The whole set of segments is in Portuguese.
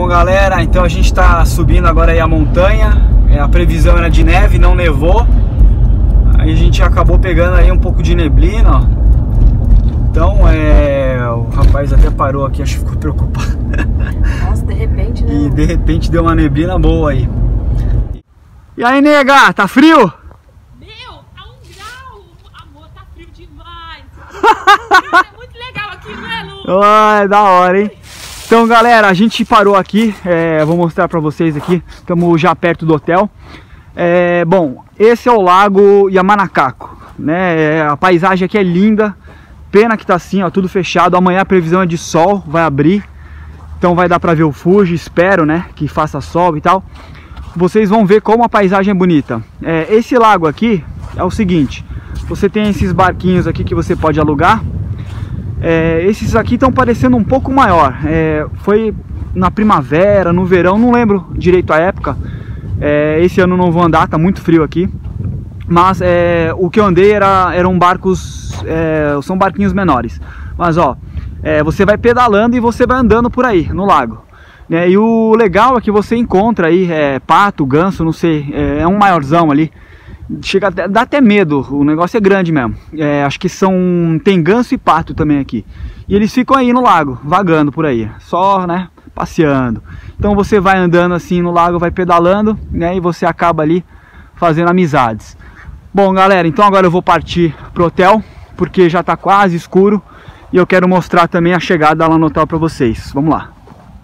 Bom, galera, então a gente está subindo agora aí a montanha. A previsão era de neve, não nevou. Aí a gente acabou pegando aí um pouco de neblina, ó. Então o rapaz até parou aqui, acho que ficou preocupado. Nossa, de repente, né? E de repente deu uma neblina boa aí. E aí, nega, tá frio? Meu, tá 1 grau, amor, tá frio demais. É muito legal aqui, não é, Lu? É da hora, hein? Então, galera, a gente parou aqui, vou mostrar pra vocês aqui, estamos já perto do hotel. Bom, esse é o Lago Yamanakako, né? A paisagem aqui é linda, pena que tá assim, ó, tudo fechado. Amanhã a previsão é de sol, vai abrir, então vai dar pra ver o Fuji, espero, né, que faça sol e tal. Vocês vão ver como a paisagem é bonita. Esse lago aqui é o seguinte, você tem esses barquinhos aqui que você pode alugar. Esses aqui estão parecendo um pouco maior. Foi na primavera, no verão, não lembro direito a época. Esse ano não vou andar, tá muito frio aqui. Mas o que eu andei eram barcos, são barquinhos menores. Mas ó, você vai pedalando e você vai andando por aí no lago. E o legal é que você encontra aí pato, ganso, não sei, é um maiorzão ali. Dá até medo, o negócio é grande mesmo. Acho que tem ganso e pato também aqui. E eles ficam aí no lago, vagando por aí, só, né, passeando. Então você vai andando assim no lago, vai pedalando, né, e você acaba ali fazendo amizades. Bom, galera, então agora eu vou partir pro hotel, porque já tá quase escuro. E eu quero mostrar também a chegada lá no hotel pra vocês. Vamos lá.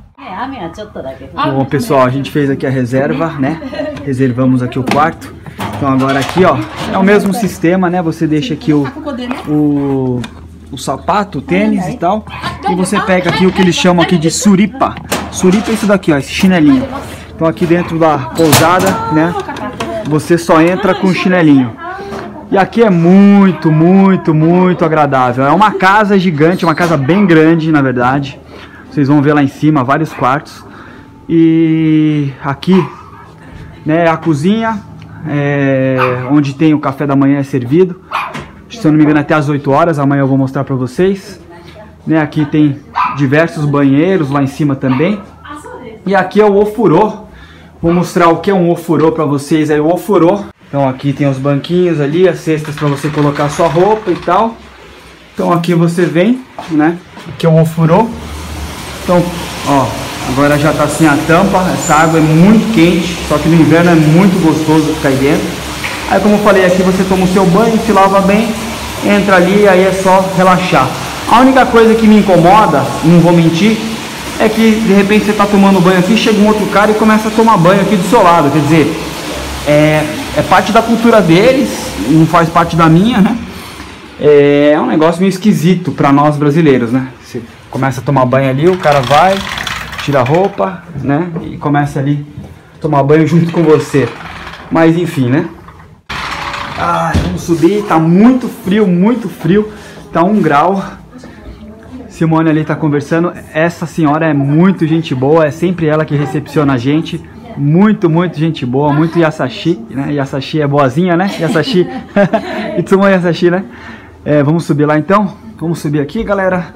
Bom, pessoal, a gente fez aqui a reserva, né? Reservamos aqui o quarto. Então agora aqui, ó, é o mesmo sistema, né? Você deixa aqui o sapato, o tênis e tal. E você pega aqui o que eles chamam aqui de suripa. Suripa é isso daqui, ó, esse chinelinho. Então aqui dentro da pousada, né? Você só entra com o chinelinho. E aqui é muito, muito, muito agradável. É uma casa gigante, uma casa bem grande, na verdade. Vocês vão ver lá em cima vários quartos. E aqui, né, a cozinha, onde tem o café da manhã servido. Se eu não me engano, até às 8 horas. Amanhã eu vou mostrar pra vocês. Né, aqui tem diversos banheiros lá em cima também. E aqui é o ofurô. Vou mostrar o que é um ofurô pra vocês aí, o ofurô. Então aqui tem os banquinhos ali, as cestas pra você colocar sua roupa e tal. Então aqui você vem, né, aqui é um ofurô. Então, ó, agora já tá assim a tampa. Essa água é muito quente, só que no inverno é muito gostoso ficar aí dentro. Aí, como eu falei, aqui você toma o seu banho, se lava bem, entra ali e aí é só relaxar. A única coisa que me incomoda, não vou mentir, é que de repente você tá tomando banho aqui, chega um outro cara e começa a tomar banho aqui do seu lado. Quer dizer, é parte da cultura deles, não faz parte da minha, né? É um negócio meio esquisito pra nós brasileiros, né? Você começa a tomar banho ali, o cara vai, tira a roupa, né? E começa ali a tomar banho junto com você. Mas enfim, né? Vamos subir, tá muito frio, tá 1 grau. Simone ali tá conversando. Essa senhora é muito gente boa, é sempre ela que recepciona a gente. Muito, muito gente boa, muito Yasashi, né? Yasashi é boazinha, né? Yasashi, Itsumo Yasashi, né? Vamos subir lá então. Vamos subir aqui, galera.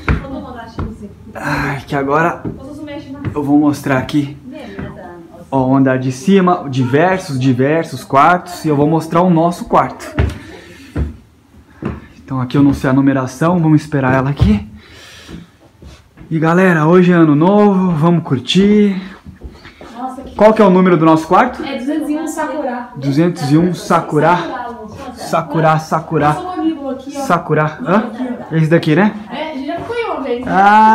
Que agora eu vou mostrar aqui, ó, o andar de cima, diversos quartos. E eu vou mostrar o nosso quarto. Então aqui eu não sei a numeração, vamos esperar ela aqui. E galera, hoje é ano novo, vamos curtir. Qual que é o número do nosso quarto? É 201 Sakura. 201 Sakura. Sakura. Sakura. Hã? Esse daqui, né? Já fui uma vez.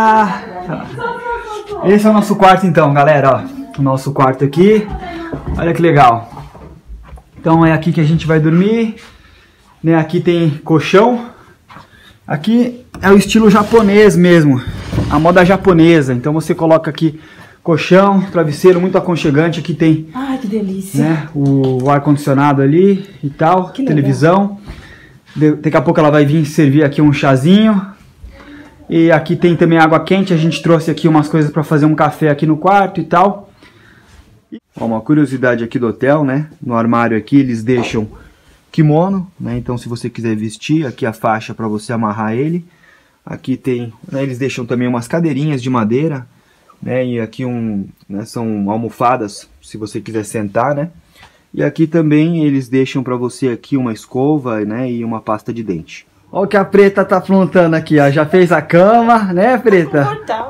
Esse é o nosso quarto então, galera. Ó, o nosso quarto aqui. Olha que legal. Então é aqui que a gente vai dormir. Né? Aqui tem colchão. Aqui é o estilo japonês mesmo. A moda japonesa. Então você coloca aqui colchão, travesseiro, muito aconchegante. Aqui tem, ai, que delícia, né, o ar-condicionado ali e tal, que televisão. Daqui a pouco ela vai vir servir aqui um chazinho. E aqui tem também água quente. A gente trouxe aqui umas coisas para fazer um café aqui no quarto e tal. Ó, uma curiosidade aqui do hotel, né? No armário aqui eles deixam kimono, né? Então se você quiser vestir, aqui a faixa para você amarrar ele. Aqui tem, né, eles deixam também umas cadeirinhas de madeira né? E aqui né, são almofadas, se você quiser sentar, né? E aqui também eles deixam para você aqui uma escova, né? E uma pasta de dente. Olha o que a Preta tá aprontando aqui, ó. Já fez a cama, né, Preta?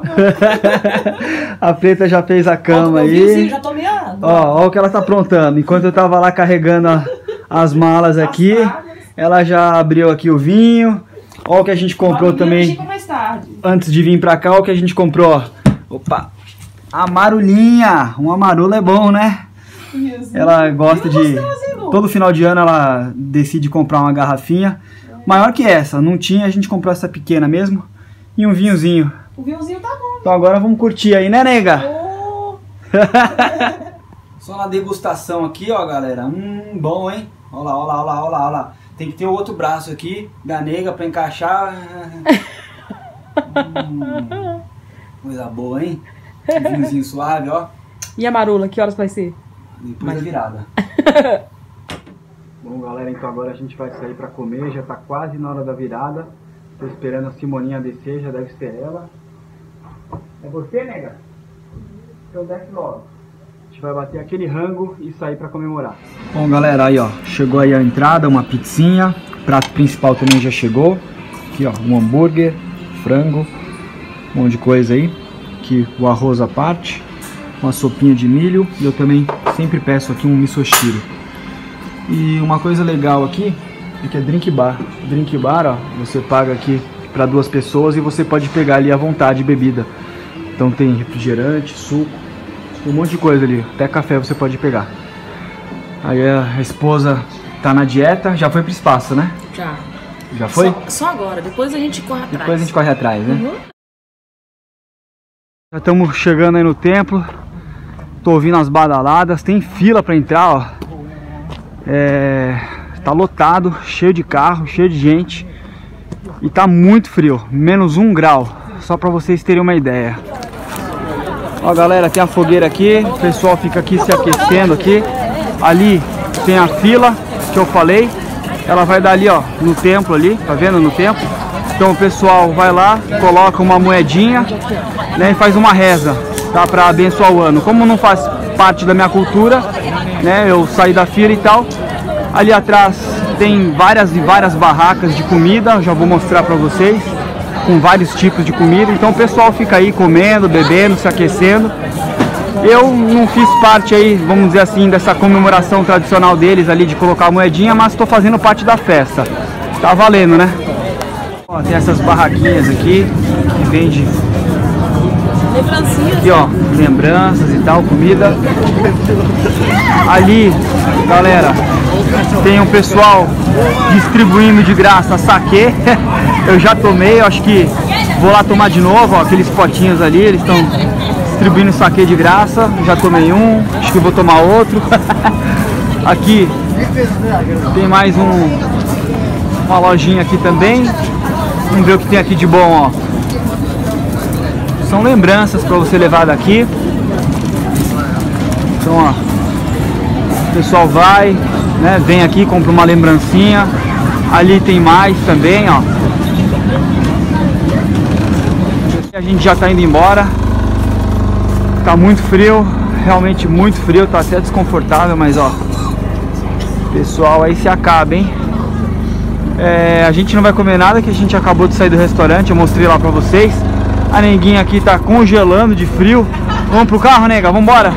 A Preta já fez a cama aí. Já tô meando. Ó o que ela tá aprontando. Enquanto eu tava lá carregando as malas aqui, ela já abriu aqui o vinho. Ó o que a gente comprou também. Antes de vir pra cá, ó o que a gente comprou, ó. Opa! A marulinha. Uma marula é bom, né? Isso. Ela gosta de... Todo final de ano ela decide comprar uma garrafinha. Maior que essa, não tinha, a gente comprou essa pequena mesmo. E um vinhozinho. O vinhozinho tá bom. Então agora vamos curtir aí, né, nega? Oh. Só na degustação aqui, ó, galera. Bom, hein? Olha lá, olha lá, olha lá, olha lá, olha lá. Tem que ter o outro braço aqui da nega pra encaixar. Coisa boa, hein? Um vinhozinho suave, ó. E a marula, que horas vai ser? Depois da virada. Bom, galera, então agora a gente vai sair pra comer, já tá quase na hora da virada. Tô esperando a Simoninha descer, já deve ser ela. É você, nega? Então desce logo. A gente vai bater aquele rango e sair pra comemorar. Bom, galera, aí ó, chegou aí a entrada, uma pizzinha. O prato principal também já chegou. Aqui ó, um hambúrguer, frango, um monte de coisa aí. Aqui o arroz à parte, uma sopinha de milho. E eu também sempre peço aqui um misoshiro. E uma coisa legal aqui é que é drink bar. Drink bar, ó, você paga aqui para 2 pessoas e você pode pegar ali à vontade bebida. Então tem refrigerante, suco, um monte de coisa ali. Até café você pode pegar. Aí a esposa tá na dieta, já foi pro espaço, né? Já. Já foi? Só agora, depois a gente corre atrás. Depois a gente corre atrás, né? Já estamos chegando aí no templo. Tô ouvindo as badaladas, tem fila para entrar, ó. Tá lotado, cheio de carro, cheio de gente. E tá muito frio, menos 1 grau. Só pra vocês terem uma ideia. Ó, galera, tem a fogueira aqui. O pessoal fica aqui se aquecendo aqui. Ali tem a fila que eu falei. Ela vai dar ali, ó, no templo ali. Tá vendo, no templo? Então o pessoal vai lá, coloca uma moedinha, né, e faz uma reza, tá, pra abençoar o ano. Como não faz parte da minha cultura, né, eu saí da fila e tal. Ali atrás tem várias e várias barracas de comida, já vou mostrar pra vocês, com vários tipos de comida. Então o pessoal fica aí comendo, bebendo, se aquecendo. Eu não fiz parte aí, vamos dizer assim, dessa comemoração tradicional deles ali de colocar a moedinha, mas estou fazendo parte da festa. Tá valendo, né? Ó, tem essas barraquinhas aqui que vende lembrancinhas. Aqui, ó, lembranças e tal, comida. Ali, galera, tem um pessoal distribuindo de graça saquê. Eu já tomei, eu acho que vou lá tomar de novo, ó, aqueles potinhos ali, eles estão distribuindo saquê de graça. Já tomei um, acho que vou tomar outro. Aqui tem mais uma lojinha aqui também. Vamos ver o que tem aqui de bom, ó. São lembranças para você levar daqui. Então, ó, o pessoal vai, né, vem aqui, compra uma lembrancinha. Ali tem mais também, ó. A gente já tá indo embora. Tá muito frio, realmente muito frio, tá até desconfortável, mas ó, pessoal, aí se acaba, hein? A gente não vai comer nada, que a gente acabou de sair do restaurante, eu mostrei lá pra vocês. A neguinha aqui tá congelando de frio. Vamos pro carro, nega? Vambora!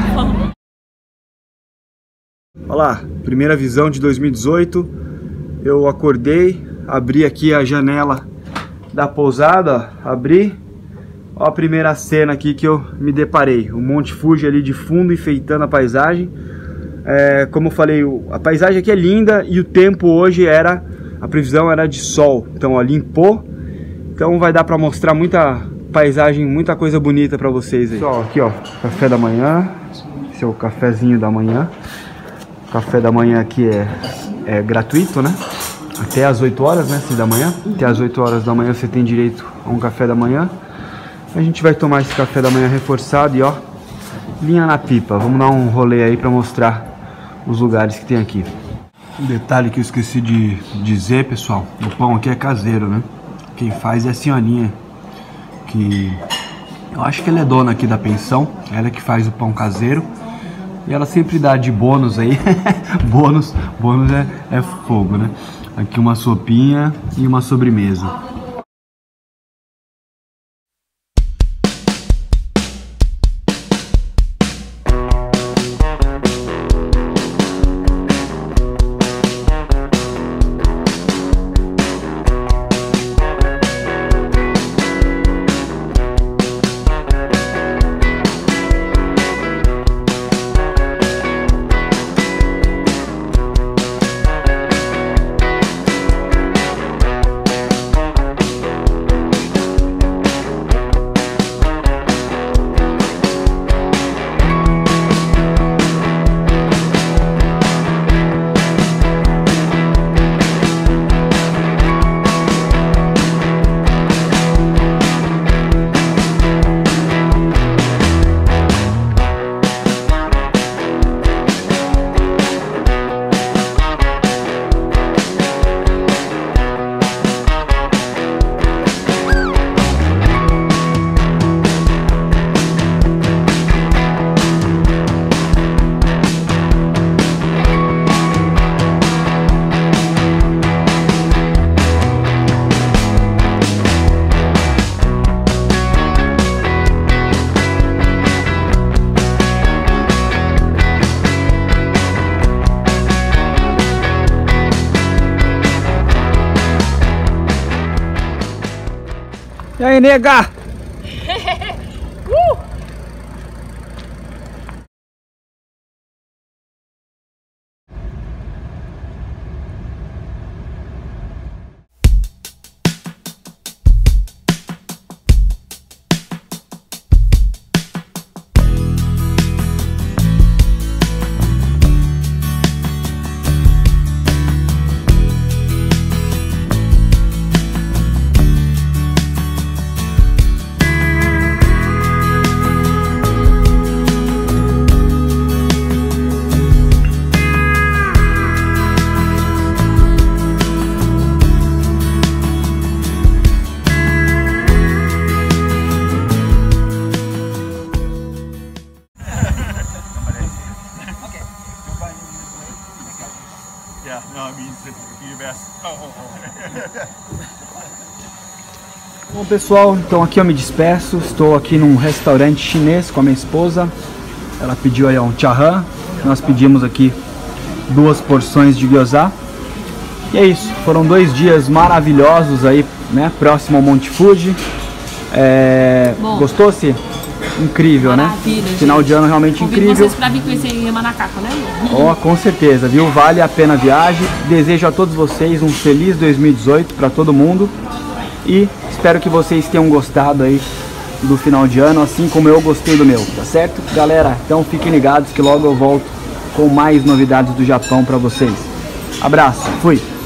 Olha lá, primeira visão de 2018. Eu acordei, abri aqui a janela da pousada, ó, abri. Ó a primeira cena aqui que eu me deparei. O Monte Fuji ali de fundo, enfeitando a paisagem. Como eu falei, a paisagem aqui é linda e o tempo hoje a previsão era de sol. Então, ó, limpou. Então vai dar pra mostrar muita paisagem, muita coisa bonita pra vocês aí. Pessoal, aqui ó, café da manhã. Esse é o cafezinho da manhã. O café da manhã aqui é gratuito, né? Até as 8 horas, né? 6 da manhã. Até as 8 horas da manhã você tem direito a um café da manhã. A gente vai tomar esse café da manhã reforçado e ó, linha na pipa. Vamos dar um rolê aí pra mostrar os lugares que tem aqui. Um detalhe que eu esqueci de dizer, pessoal, o pão aqui é caseiro, né? Quem faz é a senhorinha que Eu acho que ela é dona aqui da pensão, ela que faz o pão caseiro. E ela sempre dá de bônus aí. bônus é fogo, né? Aqui uma sopinha e uma sobremesa. E aí, nega? Bom pessoal, então aqui eu me despeço. Estou aqui num restaurante chinês com a minha esposa. Ela pediu aí um charran. Nós pedimos aqui 2 porções de gyoza. E é isso, foram 2 dias maravilhosos aí, né? Próximo ao Monte Fuji. Gostou-se? Incrível, maravilha, né? Final de ano realmente convido incrível. Vocês para vir conhecer Yamanakako, né? Ó, com certeza, viu? Vale a pena a viagem. Desejo a todos vocês um feliz 2018 para todo mundo. E espero que vocês tenham gostado aí do final de ano, assim como eu gostei do meu, tá certo? Galera, então fiquem ligados que logo eu volto com mais novidades do Japão para vocês. Abraço, fui!